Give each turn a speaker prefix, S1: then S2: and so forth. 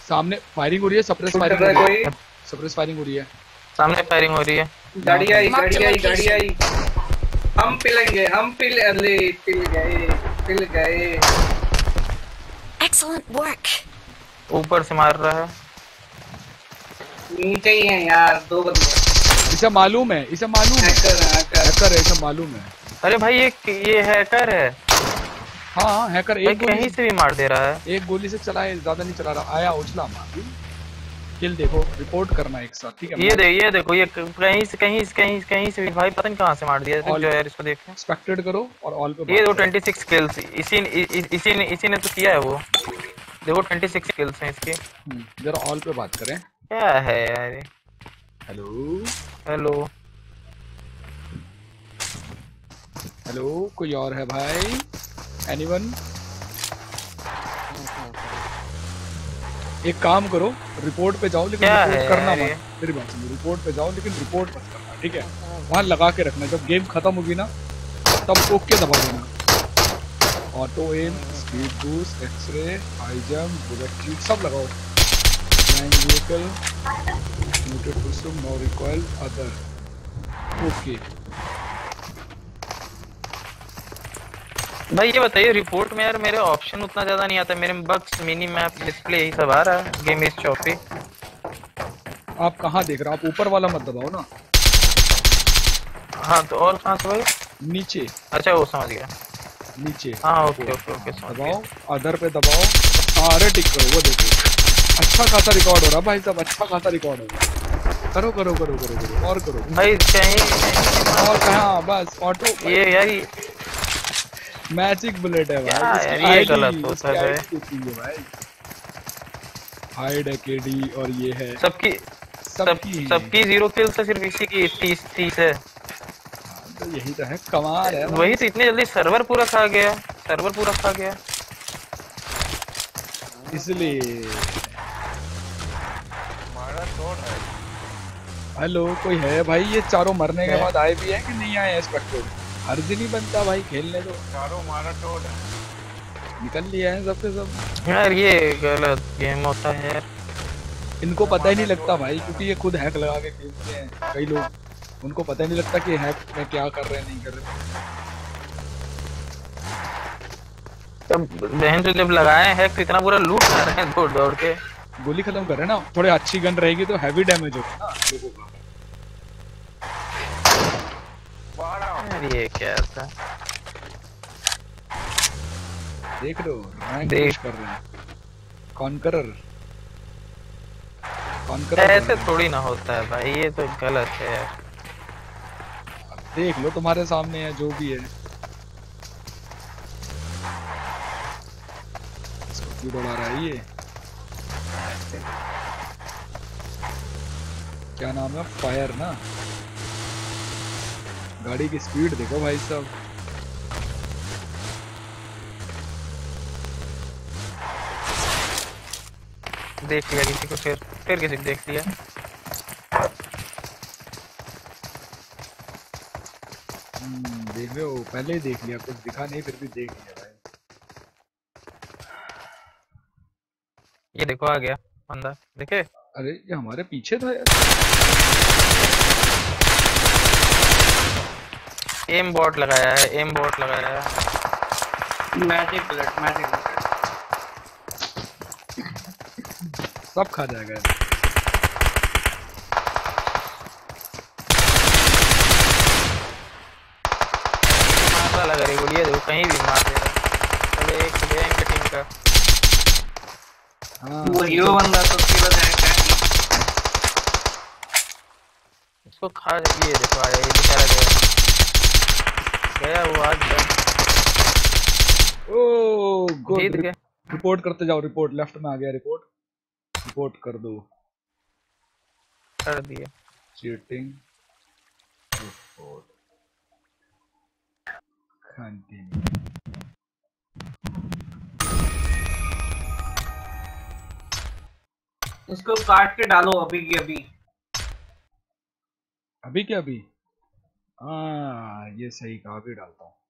S1: सामने फायरिंग हो रही है, सप्रेस फायरिंग हो रही है, सप्रेस फायरिंग हो रही है।
S2: सामने फायरिंग हो रही है।
S3: गाड़ी आई गाड़ी आई गाड़ी आई। हम पिलेंगे हम पिल अरे पिल गए पिल गए।
S4: Excellent work.
S2: ऊपर से मार रहा है।
S3: नीचे ही है यार दो बंदे।
S1: इसे मालूम है, इसे मालूम है, हैकर है, इसे मालूम है।
S2: अरे भाई ये हैकर है।
S1: हाँ हैकर
S2: एक कहीं से भी मार दे रहा है।
S1: एक गोली से चलाए, ज्यादा नहीं चला रहा। आया उछला मार। किल देखो, रिपोर्ट करना एक साथ, ठीक है।
S2: ये देखो ये कहीं से भी भाई पता नहीं कहां से मार दिया। जो यार इसको देखो,
S1: एक्सपेक्टेड करो और ऑल पे
S2: ये दो 26 किल्स इसी ने तो किया है वो। देखो 26 किल्स हैं इसके।
S1: जरा ऑल पे बात करें।
S2: क्या है यार।
S1: हेलो
S2: हेलो
S1: हेलो, कोई और है भाई? एनीवन? एक काम करो, रिपोर्ट पे जाओ लेकिन रिपोर्ट करना मत। मेरी बात सुनो, रिपोर्ट पे जाओ लेकिन रिपोर्ट मत करना, ठीक है। वहां लगा के रखना, जब गेम खत्म होगी ना तब ओके दबा देना। Auto aim, speed boost, x-ray, high jump, bullet cheat सब लगाओ। फ्लाइंग व्हीकल, म्यूटेड पुशम, नो रिकॉइल, अदर, ओके।
S2: भाई ये बताइए रिपोर्ट में यार मेरे ऑप्शन उतना ज्यादा नहीं आता। मेरे बग्स, मिनी मैप, डिस्प्ले यही सब आ रहा है। Game is choppy.
S1: आप कहाँ देख रहे हो? आप ऊपर वाला मत दबाओ ना।
S2: हाँ तो और कहाँ से भाई?
S1: नीचे।
S2: अच्छा वो समझ गया,
S1: नीचे।
S2: हाँ ओके ओके ओके
S1: दबाओ, अदर पे दबाओ। हाँ अरे टिक करो, वो देखो अच्छा खासा रिकॉर्ड हो रहा भाई साहब, अच्छा खासा रिकॉर्ड हो रहा। करो करो करो करो करो और करो
S2: भाई कहीं
S1: और कहाँ, बस ऑटो।
S2: ये यार
S1: मैजिक बुलेट है भाई,
S2: यार ये गलत होता है
S1: भाई। हाइड एकेडी और ये है
S2: सबकी 0 किल से सिर्फ इसी की 30 है।
S1: तो यही तो है, कमाल है।
S2: वही तो इतने जल्दी सर्वर पूरा खा गया,
S1: इसलिए। हेलो कोई है भाई? ये चारों मरने के बाद आए भी है कि नहीं आए? एक्सपेक्टेड हर दिन ही बनता भाई, खेलने दो। चारों मारा टोट निकल लिया है सबके सब।
S2: यार ये गलत गेम होता है यार।
S1: इनको पता ही नहीं लगता भाई, क्योंकि ये खुद हैक लगा के खेलते हैं कई लोग। उनको पता ही नहीं लगता कि हैक में क्या कर रहे हैं, नहीं कर रहे।
S2: तब बहन जो जब लगाए हैं तो इतना पूरा लूट कर रहे हैं दौड़ दौड़ के।
S1: गोली खत्म कर रहे हैं ना। थोड़े अच्छी गन रहेगी तो हैवी डैमेज होगा ना लोगों का।
S2: ये क्या था?
S1: देख लो, रैंक कर रहे हैं। कॉन्करर
S2: ऐसे थोड़ी ना होता है भाई, ये तो गलत है यार।
S1: देख लो तुम्हारे सामने है जो भी है। इसको क्यों दौड़ा रहा है ये? क्या नाम है? फायर ना। गाड़ी की स्पीड देखो भाई साहब।
S2: देख लिया किसी को, फिर किसी को देख लिया।
S1: देख रहे हो, पहले ही देख लिया, कुछ दिखा नहीं फिर भी देख लिया भाई।
S2: ये देखो आ गया बंदा, देखे?
S1: अरे ये हमारे पीछे था यार।
S2: एम बॉट लगाया है।
S3: मैजिक बुलेट
S1: सब खा जाएगा।
S2: मारता लगा रही बोलिए, देखो कहीं भी मार दे रहा। चलो एक गैंग टीम का।
S1: हाँ
S3: वो हीरो बंदा तो सीधा जाएगा।
S2: इसको खा, ये देखो आया, ये बेचारा गया वो आज गया।
S1: ओ
S2: जीत गए।
S1: रिपोर्ट करते जाओ, रिपोर्ट लेफ्ट में आ गया। रिपोर्ट कर दो।
S2: कर दिया।
S1: Cheating report continue.
S3: इसको काट के डालो अभी की अभी।
S1: अभी क्या अभी? हाँ ये सही कहा, अभी डालता हूँ।